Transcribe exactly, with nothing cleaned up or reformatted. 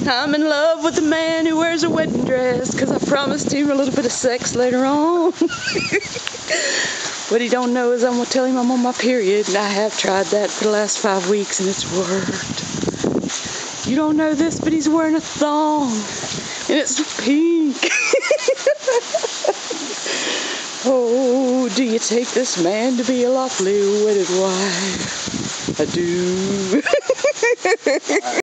I'm in love with the man who wears a wedding dress, because I promised him a little bit of sex later on. What he don't know is I'm going to tell him I'm on my period, and I have tried that for the last five weeks, and it's worked. You don't know this, but he's wearing a thong, and it's pink. Oh, do you take this man to be a lawfully wedded wife? I do.